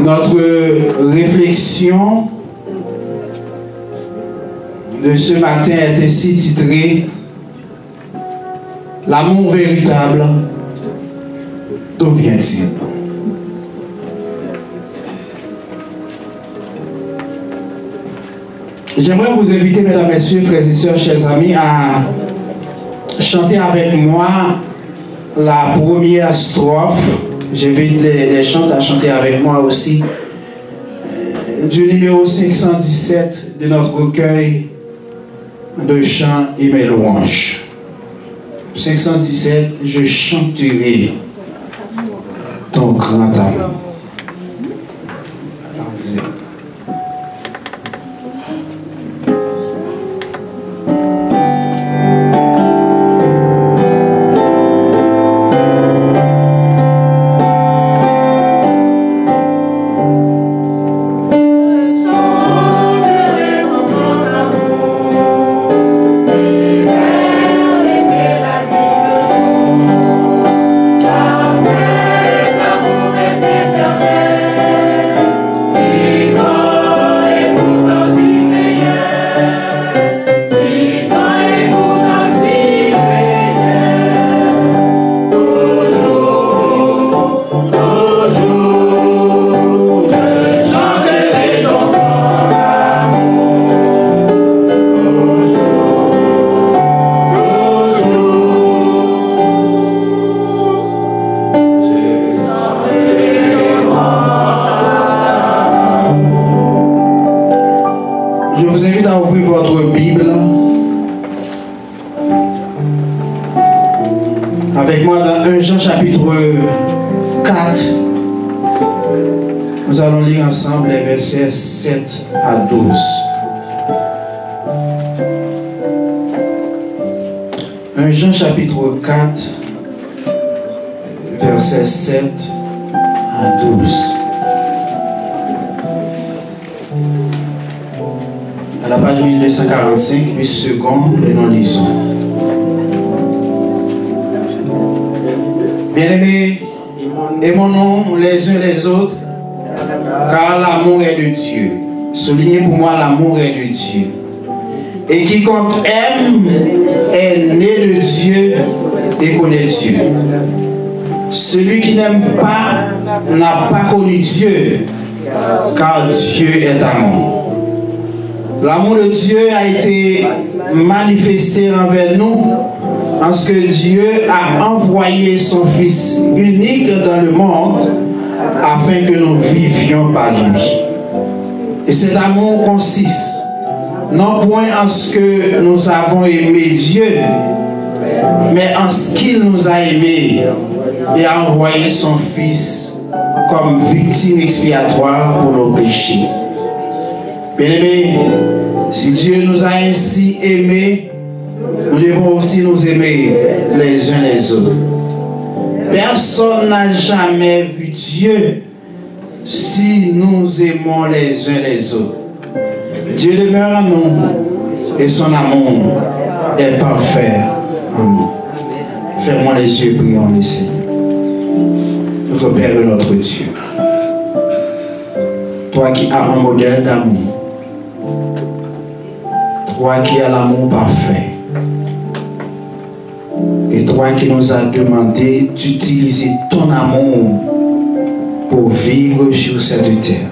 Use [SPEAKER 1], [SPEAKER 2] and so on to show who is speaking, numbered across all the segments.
[SPEAKER 1] Notre réflexion de ce matin est ainsi titrée « L'amour véritable, d'où vient-il ?» J'aimerais vous inviter, mesdames, messieurs, frères et sœurs, chers amis, à chanter avec moi la première strophe. J'invite les chantes à chanter avec moi aussi. Du numéro 517 de notre recueil de chants et mes louanges. 517, je chanterai ton grand amour. Avec moi dans 1 Jean chapitre 4, nous allons lire ensemble les versets 7 à 12. 1 Jean chapitre 4, versets 7 à 12. À la page 1245, 8 secondes, et nous lisons. Bien-aimés, aimons-nous les uns les autres, car l'amour est de Dieu. Soulignez pour moi, l'amour est de Dieu. Et quiconque aime est né de Dieu et connaît Dieu. Celui qui n'aime pas n'a pas connu Dieu, car Dieu est amour. L'amour de Dieu a été manifesté envers nous en ce que Dieu a envoyé son Fils unique dans le monde afin que nous vivions par lui. Et cet amour consiste non point en ce que nous avons aimé Dieu, mais en ce qu'il nous a aimés et a envoyé son Fils comme victime expiatoire pour nos péchés. Bien-aimés, si Dieu nous a ainsi aimés, nous devons aussi nous aimer les uns les autres. Personne n'a jamais vu Dieu si nous aimons les uns les autres. Dieu demeure en nous et son amour est parfait en nous. Fermons les yeux, prions le Seigneur. Notre Père et notre Dieu, toi qui as un modèle d'amour, toi qui as l'amour parfait, et toi qui nous as demandé d'utiliser ton amour pour vivre sur cette terre,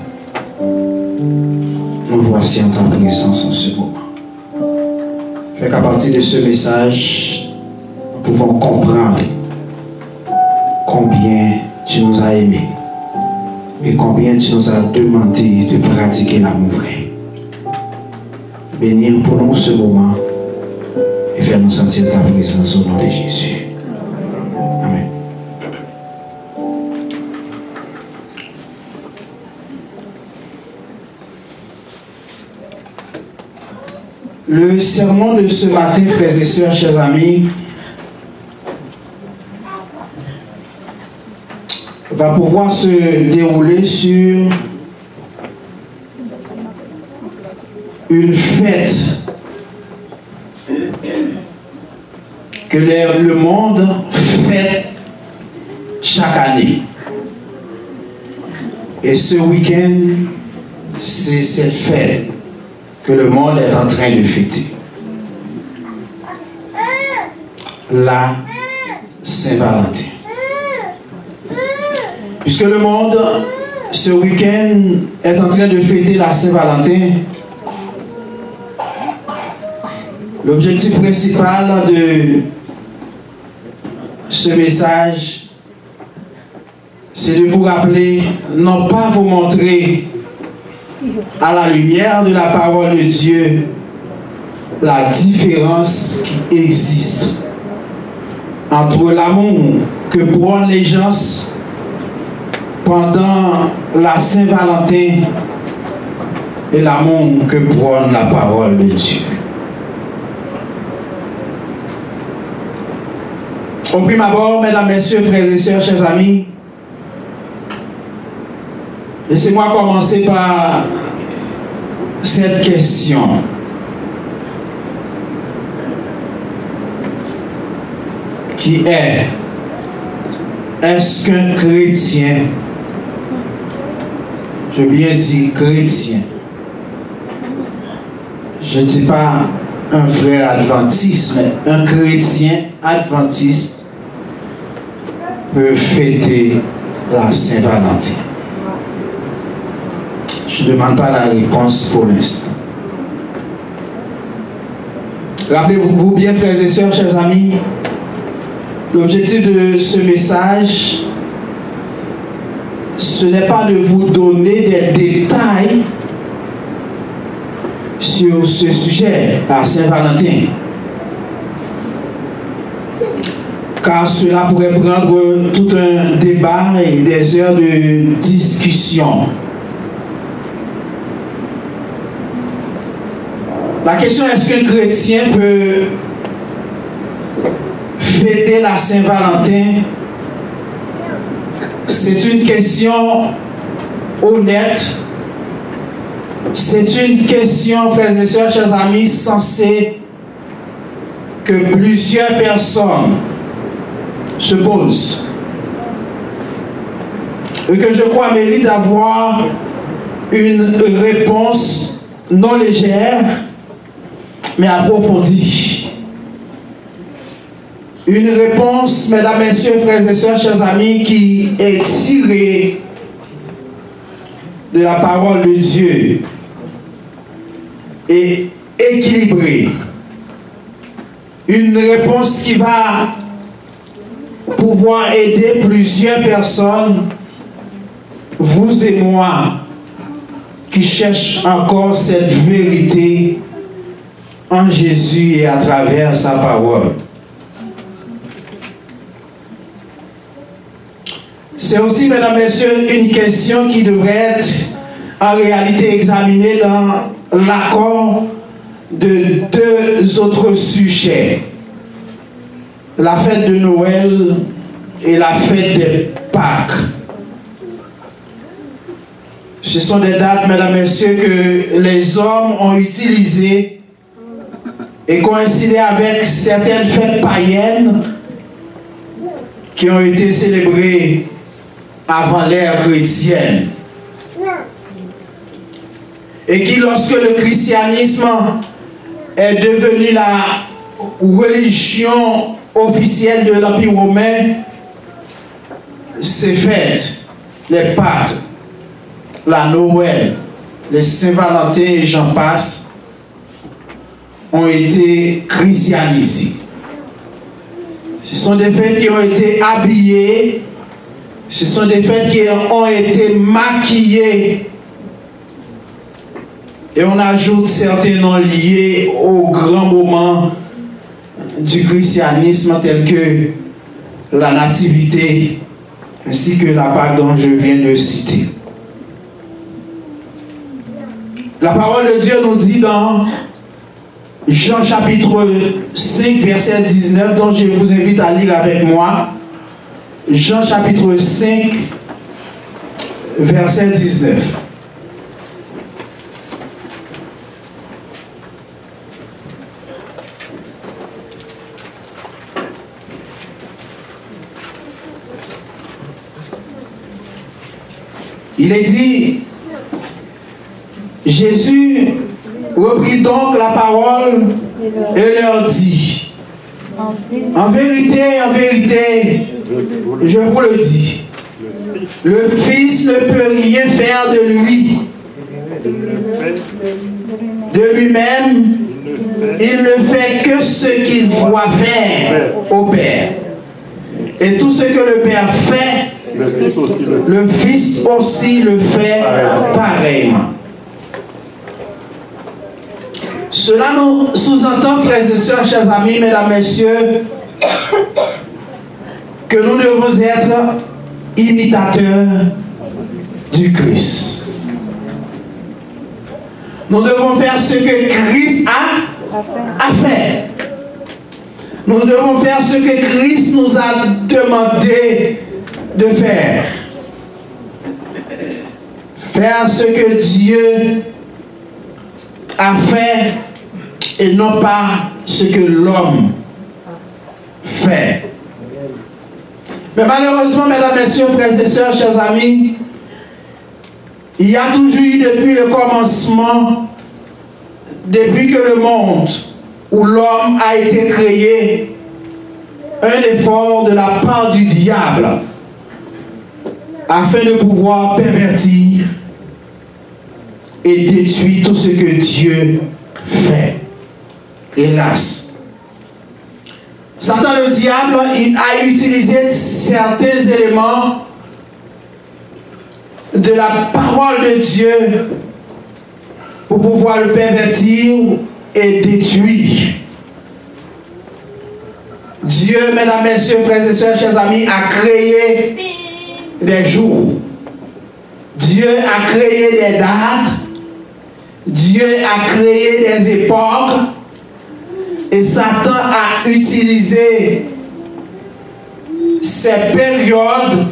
[SPEAKER 1] nous voici en ta présence en ce moment. Fait qu'à partir de ce message, nous pouvons comprendre combien tu nous as aimés et combien tu nous as demandé de pratiquer l'amour vrai. Bénir pour nous ce moment et faire nous sentir ta présence au nom de Jésus. Amen. Le sermon de ce matin, frères et sœurs, chers amis, va pouvoir se dérouler sur une fête que le monde fête chaque année. Et ce week-end, c'est cette fête que le monde est en train de fêter. La Saint-Valentin. Puisque le monde, ce week-end, est en train de fêter la Saint-Valentin, l'objectif principal de ce message, c'est de vous rappeler, non pas vous montrer à la lumière de la parole de Dieu la différence qui existe entre l'amour que prônent les gens pendant la Saint-Valentin et l'amour que prône la parole de Dieu. Au prime abord, mesdames, messieurs, frères et sœurs, chers amis, laissez-moi commencer par cette question. Qui est-ce qu'un chrétien, je veux bien dire chrétien, je ne dis pas un vrai adventiste, mais un chrétien adventiste peut fêter la Saint-Valentin? Je ne demande pas la réponse pour l'instant. Rappelez-vous bien, frères et sœurs, chers amis, l'objectif de ce message, ce n'est pas de vous donner des détails sur ce sujet, la Saint-Valentin. Car cela pourrait prendre tout un débat et des heures de discussion. La question, est-ce qu'un chrétien peut fêter la Saint-Valentin? C'est une question honnête. C'est une question, frères et sœurs, chers amis, censée que plusieurs personnes se posent. Et que je crois mérite d'avoir une réponse non légère, mais approfondie. Une réponse, mesdames, messieurs, frères et sœurs, chers amis, qui est tirée de la parole de Dieu et équilibrée. Une réponse qui va pouvoir aider plusieurs personnes, vous et moi, qui cherchent encore cette vérité en Jésus et à travers sa parole. C'est aussi, mesdames et messieurs, une question qui devrait être en réalité examinée dans l'accord de deux autres sujets. La fête de Noël et la fête des Pâques. Ce sont des dates, mesdames et messieurs, que les hommes ont utilisées et coïncidaient avec certaines fêtes païennes qui ont été célébrées avant l'ère chrétienne. Et qui, lorsque le christianisme est devenu la religion officielle de l'Empire romain, ces fêtes, les Pâques, la Noël, les Saint-Valentin et j'en passe, ont été christianisées. Ce sont des fêtes qui ont été habillées, ce sont des fêtes qui ont été maquillées. Et on ajoute certains noms liés aux grands moments du christianisme tels que la nativité ainsi que la Pâque dont je viens de citer. La parole de Dieu nous dit dans Jean chapitre 5 verset 19, dont je vous invite à lire avec moi. Jean chapitre 5 verset 19. Il est dit, Jésus reprit donc la parole et leur dit, en vérité, je vous le dis, le Fils ne peut rien faire de lui, de lui-même, il ne fait que ce qu'il voit faire au Père. Et tout ce que le Père fait, le Fils aussi le fait pareillement. Cela nous sous-entend, frères et sœurs, chers amis, mesdames, messieurs, que nous devons être imitateurs du Christ. Nous devons faire ce que Christ a fait. Nous devons faire ce que Christ nous a demandé de faire. Faire ce que Dieu a fait et non pas ce que l'homme fait. Mais malheureusement, mesdames, messieurs, frères et sœurs, chers amis, il y a toujours eu depuis le commencement, depuis que le monde où l'homme a été créé, un effort de la part du diable afin de pouvoir pervertir et détruire tout ce que Dieu fait. Hélas. Satan le diable a utilisé certains éléments de la parole de Dieu pour pouvoir le pervertir et détruire. Dieu, mesdames, messieurs, frères et sœurs, chers amis, a créé des jours. Dieu a créé des dates. Dieu a créé des époques. Et Satan a utilisé ces périodes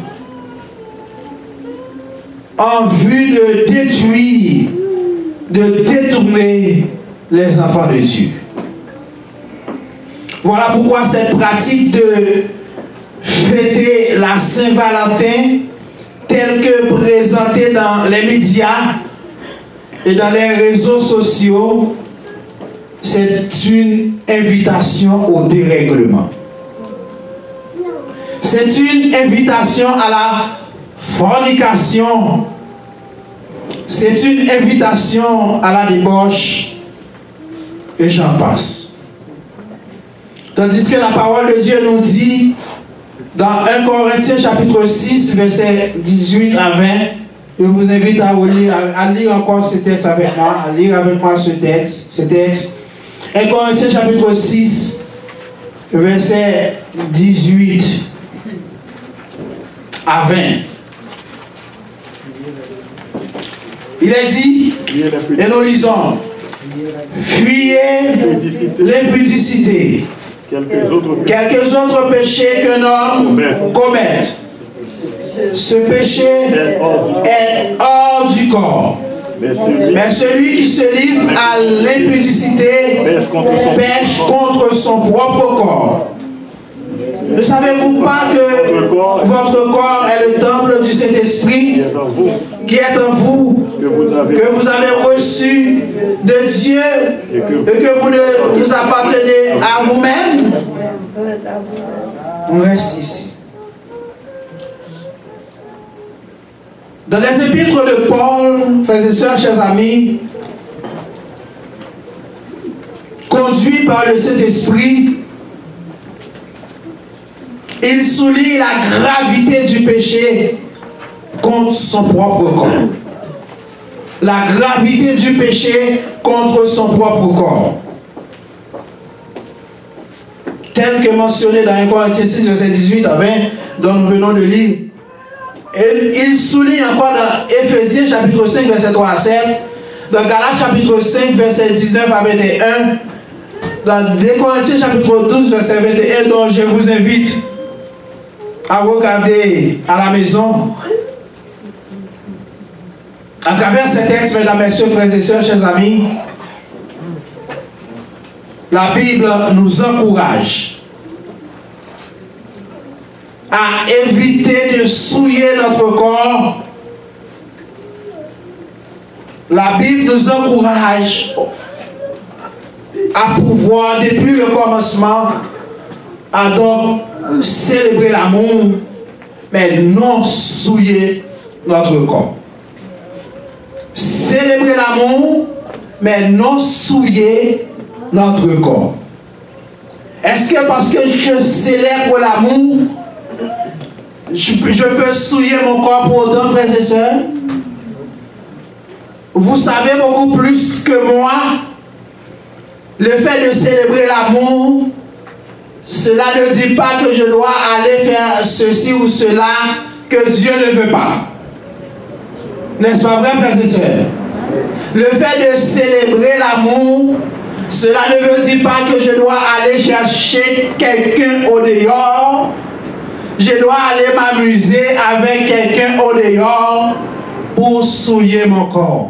[SPEAKER 1] en vue de détruire, de détourner les enfants de Dieu. Voilà pourquoi cette pratique de fêter la Saint-Valentin telle que présentée dans les médias et dans les réseaux sociaux, c'est une invitation au dérèglement. C'est une invitation à la fornication. C'est une invitation à la débauche. Et j'en passe. Tandis que la parole de Dieu nous dit, dans 1 Corinthiens chapitre 6, versets 18 à 20, je vous invite à lire encore ce texte avec moi, à lire avec moi ce texte. 1 Corinthiens chapitre 6, verset 18 à 20. Il est dit, et nous lisons, fuyez l'impudicité, quelques autres péchés qu'un homme commette. Ce péché est hors du corps. Mais celui qui se livre à l'impudicité pêche contre son propre corps. Ne savez-vous pas que votre corps est le temple du Saint-Esprit qui est en vous, que vous avez reçu de Dieu et que vous ne vous appartenez à vous-même? On reste ici. Dans les épîtres de Paul, frères et sœurs, chers amis, conduit par le Saint-Esprit, il souligne la gravité du péché contre son propre corps. La gravité du péché contre son propre corps. Tel que mentionné dans 1 Corinthiens 6, verset 18 à 20, dont nous venons de lire. Et il souligne encore dans Éphésiens chapitre 5, verset 3 à 7, dans Galates chapitre 5, verset 19 à 21, dans 2 Corinthiens chapitre 12, verset 21, dont je vous invite à regarder à la maison. À travers ces textes, mesdames, messieurs, frères et sœurs, chers amis, la Bible nous encourage à éviter de souiller notre corps la Bible nous encourage à pouvoir, depuis le commencement, à donc célébrer l'amour, mais non souiller notre corps. Célébrer l'amour, mais non souiller notre corps. Est-ce que parce que je célèbre l'amour, je peux souiller mon corps pour autant, frères et sœurs? Vous savez beaucoup plus que moi, le fait de célébrer l'amour, cela ne dit pas que je dois aller faire ceci ou cela que Dieu ne veut pas. N'est-ce pas vrai, frères et sœurs? Le fait de célébrer l'amour, cela ne veut dire pas que je dois aller chercher quelqu'un au dehors. Je dois aller m'amuser avec quelqu'un au dehors pour souiller mon corps.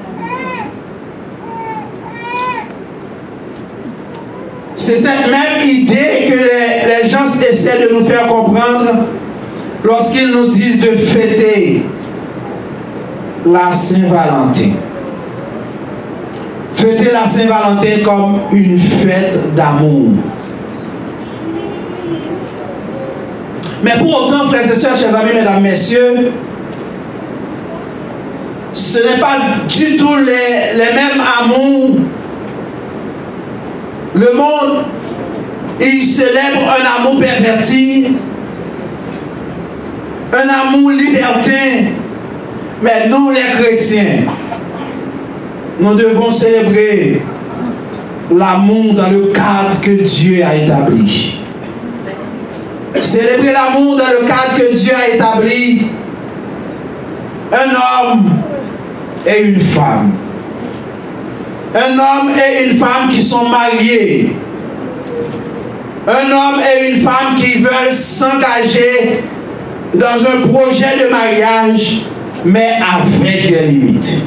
[SPEAKER 1] C'est cette même idée que les gens essaient de nous faire comprendre lorsqu'ils nous disent de fêter la Saint-Valentin. Fêter la Saint-Valentin comme une fête d'amour. Mais pour autant, frères et sœurs, chers amis, mesdames, messieurs, ce n'est pas du tout les mêmes amours. Le monde, il célèbre un amour perverti, un amour libertin. Mais nous, les chrétiens, nous devons célébrer l'amour dans le cadre que Dieu a établi. Célébrer l'amour dans le cadre que Dieu a établi. Un homme et une femme. Un homme et une femme qui sont mariés. Un homme et une femme qui veulent s'engager dans un projet de mariage, mais avec des limites.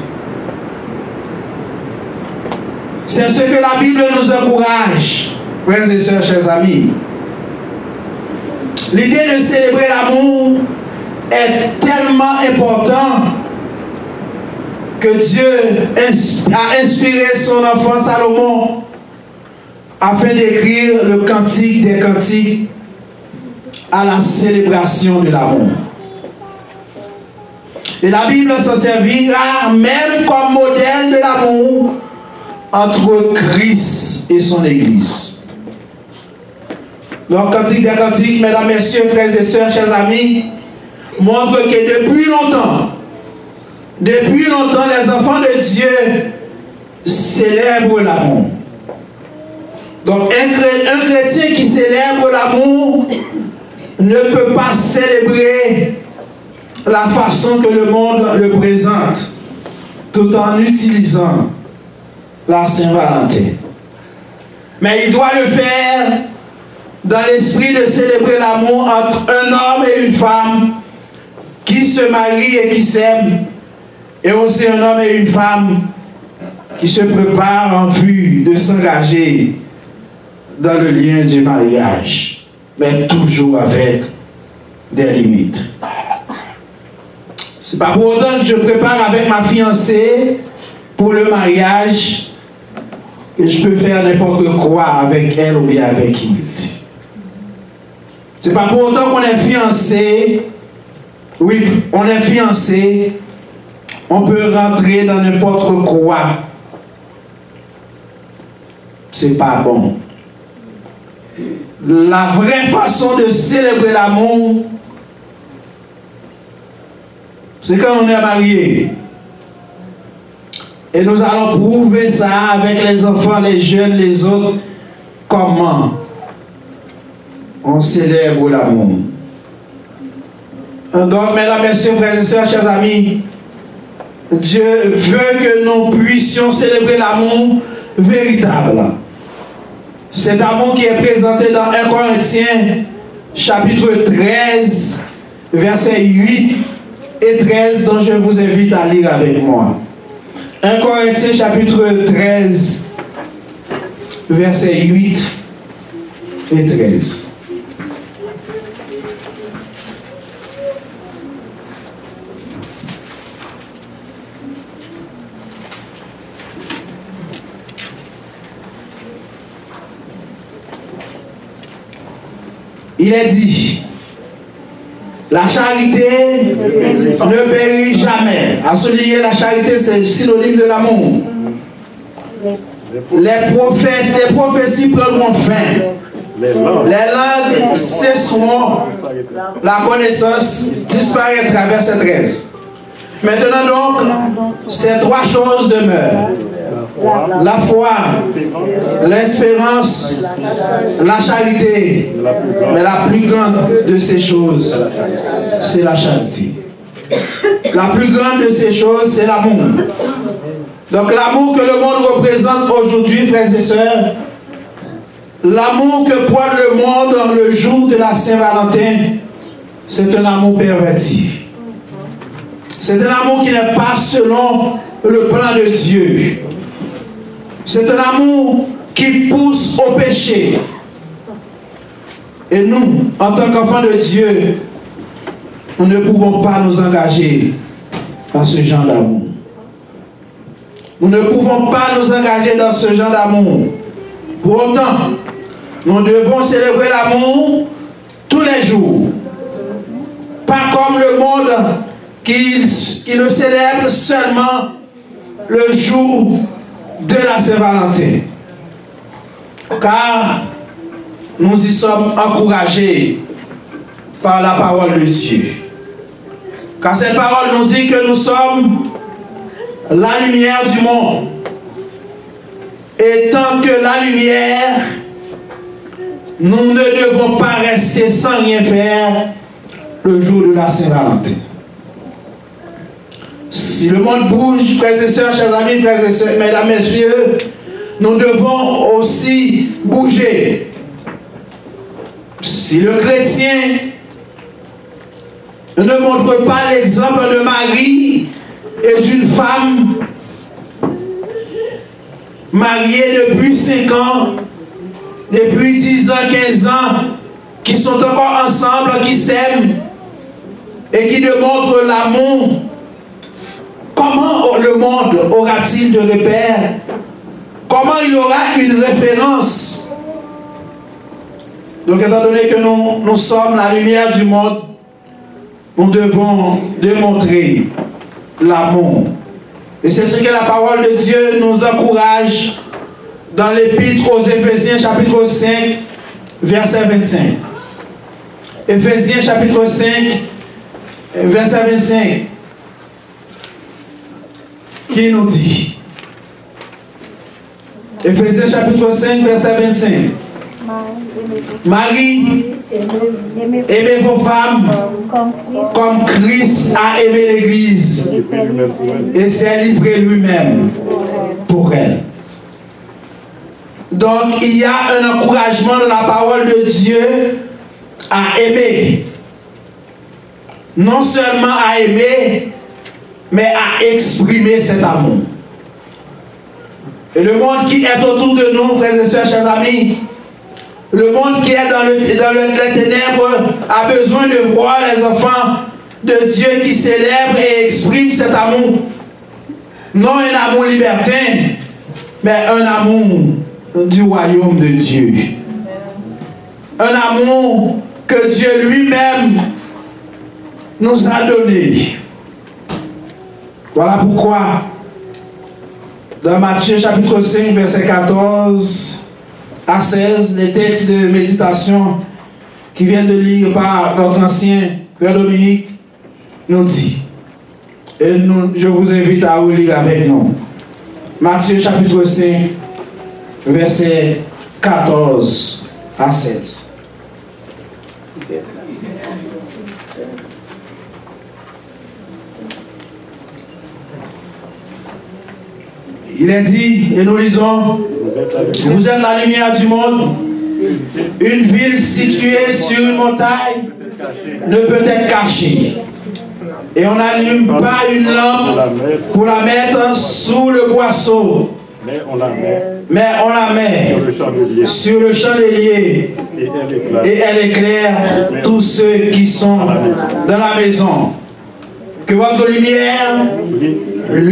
[SPEAKER 1] C'est ce que la Bible nous encourage, frères et sœurs, chers amis. L'idée de célébrer l'amour est tellement importante que Dieu a inspiré son enfant Salomon afin d'écrire le cantique des cantiques à la célébration de l'amour. Et la Bible s'en servira même comme modèle de l'amour entre Christ et son Église. Donc, cantique des cantiques, mesdames, messieurs, frères et sœurs, chers amis, montre que depuis longtemps, les enfants de Dieu célèbrent l'amour. Donc, un chrétien qui célèbre l'amour ne peut pas célébrer la façon que le monde le présente, tout en utilisant la Saint-Valentin. Mais il doit le faire dans l'esprit de célébrer l'amour entre un homme et une femme qui se marient et qui s'aiment, et aussi un homme et une femme qui se préparent en vue de s'engager dans le lien du mariage, mais toujours avec des limites. C'est pas pour autant que je prépare avec ma fiancée pour le mariage que je peux faire n'importe quoi avec elle ou bien avec il. C'est pas pour autant qu'on est fiancé. Oui, on est fiancé. On peut rentrer dans n'importe quoi. C'est pas bon. La vraie façon de célébrer l'amour, c'est quand on est marié. Et nous allons prouver ça avec les enfants, les jeunes, les autres. Comment on célèbre l'amour. Donc, mesdames, messieurs, frères et sœurs, chers amis, Dieu veut que nous puissions célébrer l'amour véritable. Cet amour qui est présenté dans 1 Corinthiens, chapitre 13, versets 8 et 13, dont je vous invite à lire avec moi. 1 Corinthiens, chapitre 13, versets 8 et 13. il est dit, la charité ne périt jamais. À souligner, la charité, c'est synonyme de l'amour. Les prophéties prendront fin. Les langues cesseront. La connaissance disparaîtra. Verset 13. Maintenant donc, ces trois choses demeurent. La foi, l'espérance, la charité. Mais la plus grande de ces choses, c'est la charité. La plus grande de ces choses, c'est l'amour. Donc l'amour que le monde représente aujourd'hui, frères et sœurs, l'amour que prend le monde dans le jour de la Saint-Valentin, c'est un amour perverti. C'est un amour qui n'est pas selon le plan de Dieu. C'est un amour qui pousse au péché. Et nous, en tant qu'enfants de Dieu, nous ne pouvons pas nous engager dans ce genre d'amour. Nous ne pouvons pas nous engager dans ce genre d'amour. Pour autant, nous devons célébrer l'amour tous les jours. Pas comme le monde qui le célèbre seulement le jour de la Saint-Valentin. Car nous y sommes encouragés par la parole de Dieu. Car cette parole nous dit que nous sommes la lumière du monde. Et tant que la lumière, nous ne devons pas rester sans rien faire le jour de la Saint-Valentin. Si le monde bouge, frères et sœurs, chers amis, frères et sœurs, mesdames, messieurs, nous devons aussi bouger. Si le chrétien ne montre pas l'exemple de Marie et d'une femme mariée depuis 5 ans, depuis 10 ans, 15 ans, qui sont encore ensemble, qui s'aiment et qui démontrent l'amour, comment le monde aura-t-il de repères? Comment il aura une référence? Donc, étant donné que nous sommes la lumière du monde, nous devons démontrer l'amour. Et c'est ce que la parole de Dieu nous encourage dans l'Épître aux Éphésiens, chapitre 5, verset 25. Éphésiens, chapitre 5, verset 25. Qui nous dit? Éphésiens, chapitre 5, verset 25. Marie, aimez vos femmes comme Christ a aimé l'Église et s'est livré lui-même pour elle. Donc il y a un encouragement de la parole de Dieu à aimer. Non seulement à aimer, mais à exprimer cet amour. Et le monde qui est autour de nous, frères et sœurs, chers amis, le monde qui est dans les ténèbres a besoin de voir les enfants de Dieu qui célèbrent et expriment cet amour. Non un amour libertin, mais un amour du royaume de Dieu. Un amour que Dieu lui-même nous a donné. Voilà pourquoi, dans Matthieu chapitre 5, verset 14 à 16, les textes de méditation qui viennent de lire par notre ancien Père Dominique nous dit, et je vous invite à vous lire avec nous. Matthieu chapitre 5, verset 14 à 16. Il est dit, et nous lisons, vous êtes la lumière du monde. Une ville située sur une montagne ne peut être cachée. Et on n'allume pas une lampe pour la mettre sous le boisseau, mais on la met sur le chandelier et elle éclaire tous ceux qui sont dans la maison. Que votre lumière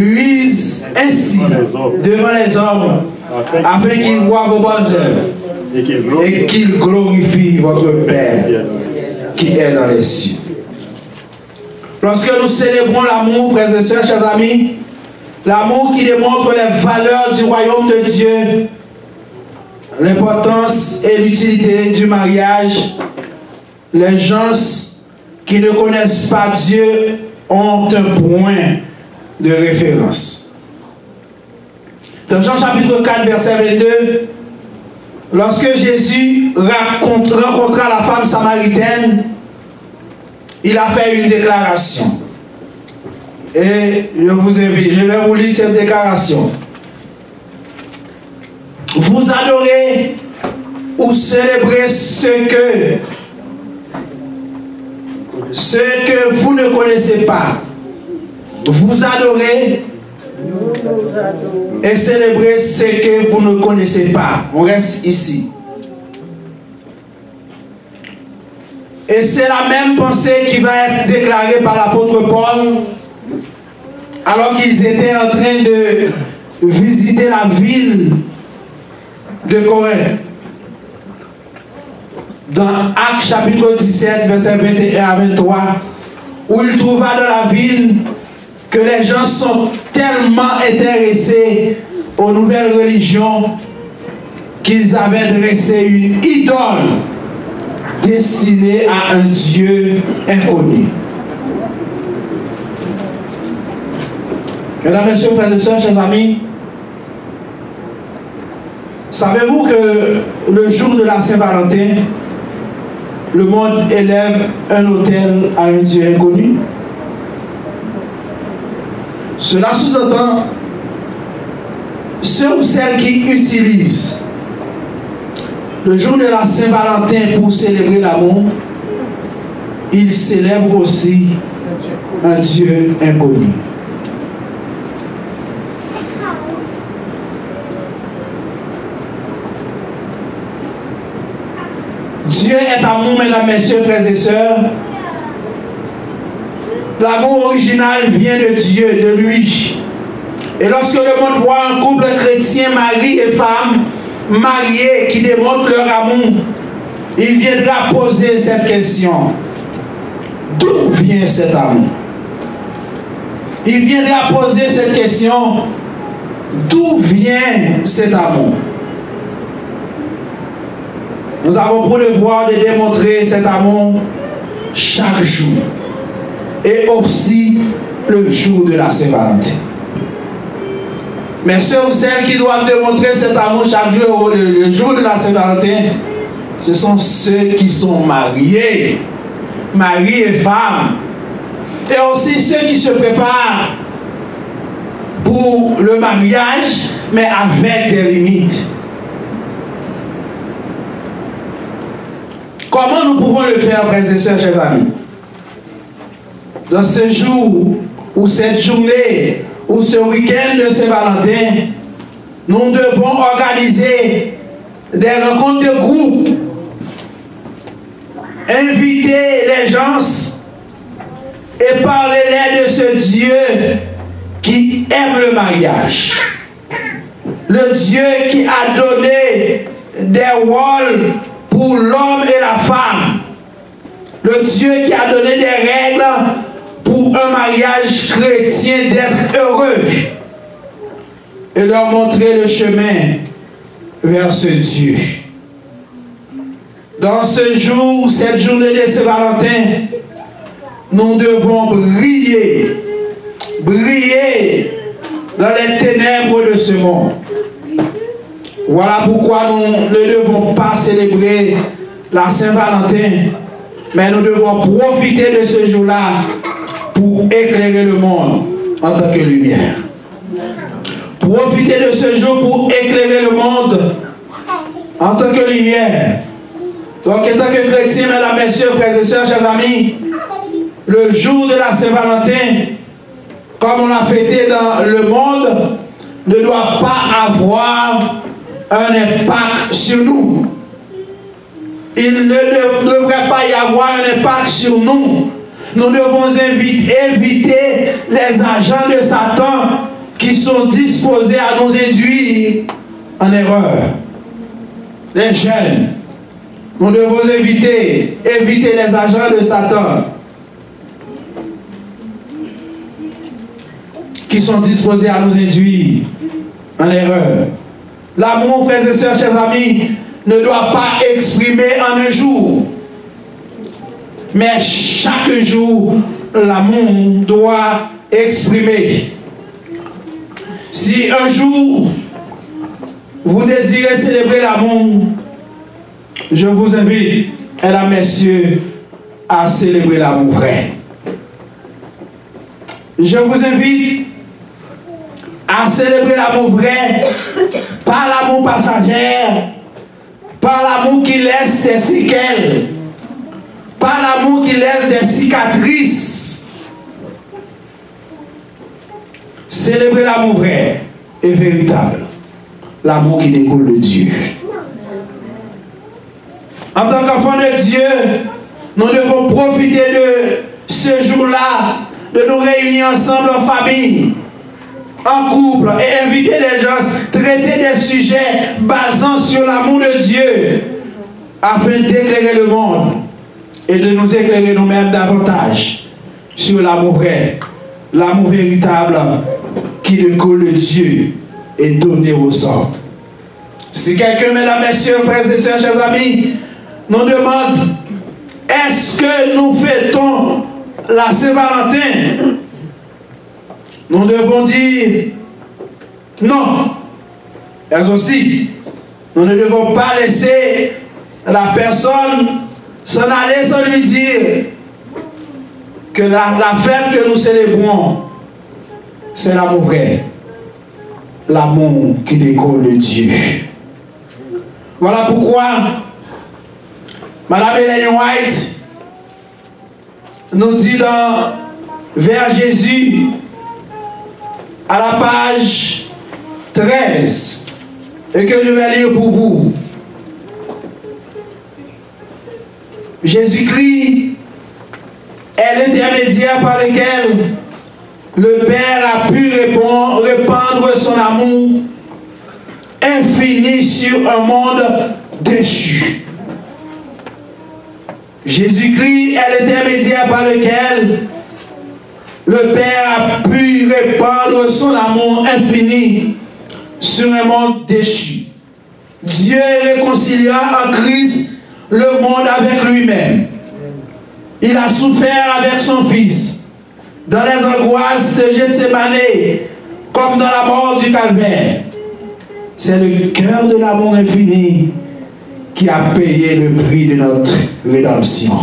[SPEAKER 1] luise ainsi devant les hommes, afin qu'ils voient vos bonnes œuvres et qu'il glorifie votre Père qui est dans les cieux. Lorsque nous célébrons l'amour, frères et sœurs, chers amis, l'amour qui démontre les valeurs du royaume de Dieu, l'importance et l'utilité du mariage, les gens qui ne connaissent pas Dieu ont un point de référence. Dans Jean chapitre 4, verset 22, lorsque Jésus rencontra la femme samaritaine, il a fait une déclaration. Et je vous invite, je vais vous lire cette déclaration. Vous adorez ou célébrez ce que vous ne connaissez pas. Vous adorez et célébrez ce que vous ne connaissez pas. On reste ici. Et c'est la même pensée qui va être déclarée par l'apôtre Paul alors qu'ils étaient en train de visiter la ville de Corinthe. Dans Actes chapitre 17, verset 21 à 23, où il trouva dans la ville que les gens sont tellement intéressés aux nouvelles religions qu'ils avaient dressé une idole destinée à un Dieu inconnu. Mesdames, Messieurs, frères et sœurs, chers amis, savez-vous que le jour de la Saint-Valentin, le monde élève un autel à un Dieu inconnu? Cela sous-entend ceux ou celles qui utilisent le jour de la Saint-Valentin pour célébrer l'amour, ils célèbrent aussi un Dieu inconnu. Dieu est amour, mesdames, messieurs, frères et sœurs. L'amour original vient de Dieu, de lui. Et lorsque le monde voit un couple chrétien, mari et femme, mariés, qui démontrent leur amour, il viendra poser cette question. D'où vient cet amour? Il viendra poser cette question. D'où vient cet amour? Nous avons pour devoir de démontrer cet amour chaque jour. Et aussi le jour de la Saint-Valentin. Mais ceux ou celles qui doivent démontrer cet amour chaque jour, le jour de la Saint-Valentin, ce sont ceux qui sont mariés, mari et femme. Et aussi ceux qui se préparent pour le mariage, mais avec des limites. Comment nous pouvons le faire, frères et sœurs, chers amis? Dans ce jour, ou cette journée, ou ce week-end de Saint-Valentin, nous devons organiser des rencontres de groupe, inviter les gens et parler-les de ce Dieu qui aime le mariage. Le Dieu qui a donné des rôles pour l'homme et la femme. Le Dieu qui a donné des règles pour un mariage chrétien d'être heureux et leur montrer le chemin vers ce Dieu. Dans ce jour, cette journée de Saint-Valentin, nous devons briller dans les ténèbres de ce monde. Voilà pourquoi nous ne devons pas célébrer la Saint-Valentin, mais nous devons profiter de ce jour-là pour éclairer le monde en tant que lumière. Profiter de ce jour pour éclairer le monde en tant que lumière. Donc, en tant que chrétien, mesdames, messieurs, frères et sœurs, chers amis, le jour de la Saint-Valentin, comme on l'a fêté dans le monde, ne doit pas avoir un impact sur nous. Il ne devrait pas y avoir un impact sur nous. Nous devons éviter les agents de Satan qui sont disposés à nous induire en erreur. les jeunes, nous devons éviter les agents de Satan qui sont disposés à nous induire en erreur. L'amour, frères et sœurs, chers amis, ne doit pas exprimer en un jour. Mais chaque jour, l'amour doit exprimer. Si un jour, vous désirez célébrer l'amour, je vous invite, mesdames, messieurs, à célébrer l'amour vrai. Je vous invite à célébrer l'amour vrai, pas l'amour passager, pas l'amour qui laisse des séquelles, pas l'amour qui laisse des cicatrices. Célébrer l'amour vrai et véritable, l'amour qui découle de Dieu. En tant qu'enfants de Dieu, nous devons profiter de ce jour-là, de nous réunir ensemble en famille, en couple, et inviter les gens à traiter des sujets basant sur l'amour de Dieu, afin d'éclairer le monde et de nous éclairer nous-mêmes davantage sur l'amour vrai, l'amour véritable qui découle de Dieu et donné aux hommes. Si quelqu'un, mesdames, messieurs, frères et sœurs, chers amis, nous demande, est-ce que nous fêtons la Saint-Valentin? Nous devons dire non. Elles aussi, nous ne devons pas laisser la personne s'en aller sans lui dire que la fête que nous célébrons, c'est l'amour vrai, l'amour qui découle de Dieu. Voilà pourquoi Madame Ellen White nous dit vers Jésus, à la page 13, et que je vais lire pour vous. Jésus-Christ est l'intermédiaire par lequel le Père a pu répandre son amour infini sur un monde déchu. Jésus-Christ est l'intermédiaire par lequel le Père a pu répandre son amour infini sur un monde déchu. Dieu réconcilia en Christ le monde avec lui-même. Il a souffert avec son Fils dans les angoisses de Gethsémane comme dans la mort du calvaire. C'est le cœur de l'amour infini qui a payé le prix de notre rédemption.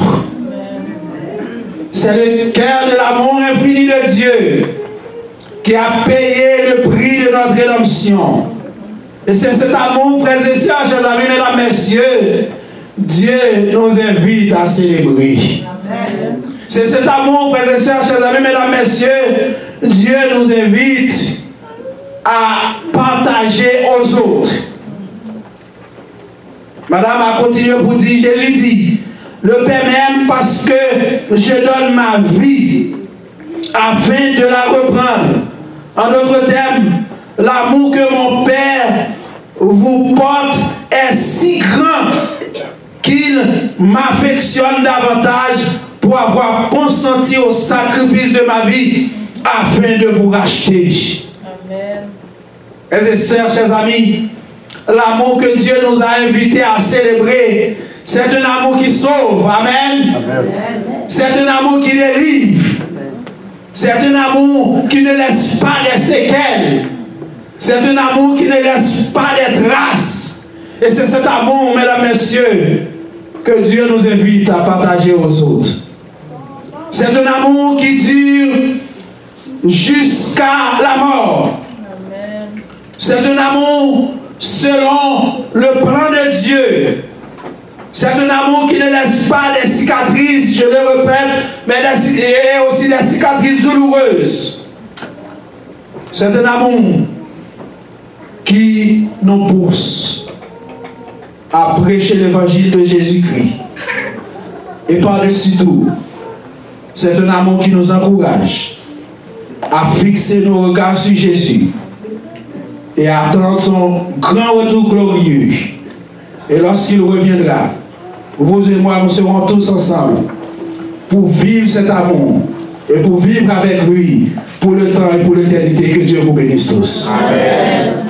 [SPEAKER 1] C'est le cœur de l'amour infini de Dieu qui a payé le prix de notre rédemption. Et c'est cet amour, frères et sœurs, chers amis, mesdames, messieurs, Dieu nous invite à célébrer. C'est cet amour, frères et sœurs, chers amis, mesdames, messieurs, Dieu nous invite à partager aux autres. Madame a continué pour dire, Jésus dit, le Père m'aime parce que je donne ma vie afin de la reprendre. En d'autres termes, l'amour que mon Père vous porte est si grand qu'il m'affectionne davantage pour avoir consenti au sacrifice de ma vie afin de vous racheter. Amen. Et sœurs, chers amis, l'amour que Dieu nous a invités à célébrer, c'est un amour qui sauve. Amen. C'est un amour qui délivre. C'est un amour qui ne laisse pas des séquelles. C'est un amour qui ne laisse pas des traces. Et c'est cet amour, mesdames, messieurs, que Dieu nous invite à partager aux autres. C'est un amour qui dure jusqu'à la mort. C'est un amour selon le plan de Dieu. C'est un amour qui ne laisse pas des cicatrices, je le répète, mais aussi des cicatrices douloureuses. C'est un amour qui nous pousse à prêcher l'évangile de Jésus-Christ. Et par-dessus tout, c'est un amour qui nous encourage à fixer nos regards sur Jésus et à attendre son grand retour glorieux Et lorsqu'il reviendra, vous et moi, nous serons tous ensemble pour vivre cet amour et pour vivre avec lui pour le temps et pour l'éternité. Que Dieu vous bénisse tous. Amen.